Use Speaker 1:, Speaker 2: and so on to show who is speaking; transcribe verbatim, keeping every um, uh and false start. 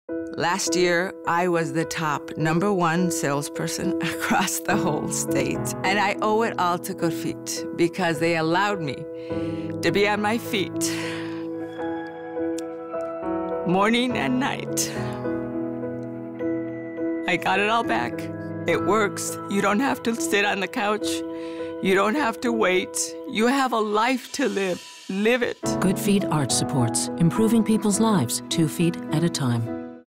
Speaker 1: Last year, I was the top number one salesperson across the whole state. And I owe it all to Good Feet because they allowed me to be on my feet morning and night. I got it all back. It works. You don't have to sit on the couch. You don't have to wait. You have a life to live. Live it.
Speaker 2: Good Feet Arch Supports, improving people's lives, two feet at a time.